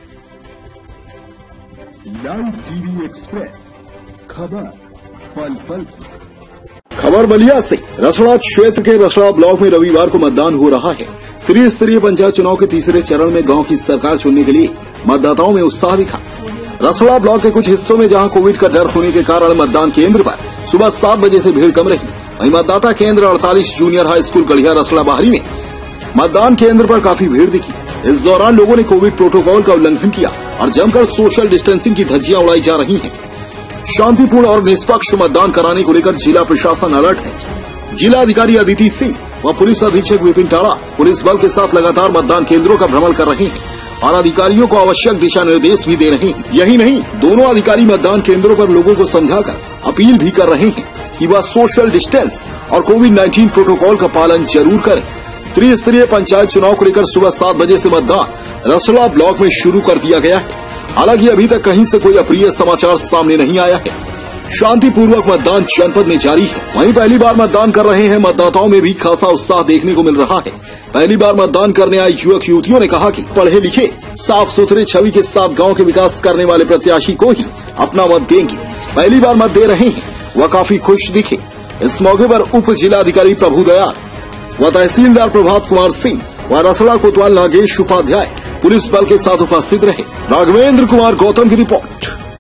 Live TV express, खबर पल पल की। खबर बलिया से। रसड़ा क्षेत्र के रसड़ा ब्लॉक में रविवार को मतदान हो रहा है। त्रिस्तरीय पंचायत चुनाव के तीसरे चरण में गांव की सरकार चुनने के लिए मतदाताओं में उत्साह दिखा। रसड़ा ब्लॉक के कुछ हिस्सों में जहां कोविड का डर होने के कारण मतदान केंद्र पर सुबह 7 बजे से भीड़ कम रही, वहीं मतदाता केंद्र 48 जूनियर हाई स्कूल गढ़िया रसड़ा बाहरी में मतदान केंद्र पर काफी भीड़ दिखी। इस दौरान लोगों ने कोविड प्रोटोकॉल का उल्लंघन किया और जमकर सोशल डिस्टेंसिंग की धज्जियां उड़ाई जा रही हैं। शांतिपूर्ण और निष्पक्ष मतदान कराने को लेकर जिला प्रशासन अलर्ट है। जिला अधिकारी अदिति सिंह व पुलिस अधीक्षक विपिन टाड़ा पुलिस बल के साथ लगातार मतदान केंद्रों का भ्रमण कर रहे हैं और अधिकारियों को आवश्यक दिशा निर्देश भी दे रहे हैं। यही नहीं, दोनों अधिकारी मतदान केंद्रों पर लोगों को समझाकर अपील भी कर रहे हैं कि वह सोशल डिस्टेंस और कोविड-19 प्रोटोकॉल का पालन जरूर करें। त्रिस्तरीय पंचायत चुनाव को लेकर सुबह 7 बजे से मतदान रसड़ा ब्लॉक में शुरू कर दिया गया है। हालांकि अभी तक कहीं से कोई अप्रिय समाचार सामने नहीं आया है। शांतिपूर्वक मतदान जनपद में जारी है। वहीं पहली बार मतदान कर रहे हैं मतदाताओं में भी खासा उत्साह देखने को मिल रहा है। पहली बार मतदान करने आए युवक युवतियों ने कहा कि पढ़े लिखे, साफ सुथरे छवि के साथ गांव के विकास करने वाले प्रत्याशी को ही अपना मत देंगे। पहली बार मत दे रहे हैं, वह काफी खुश दिखे। इस मौके पर उप जिलाधिकारी प्रभु दयाल व तहसीलदार प्रभात कुमार सिंह व रसड़ा कोतवाल नागेश उपाध्याय पुलिस बल के साथ उपस्थित रहे। राघवेंद्र कुमार गौतम की रिपोर्ट।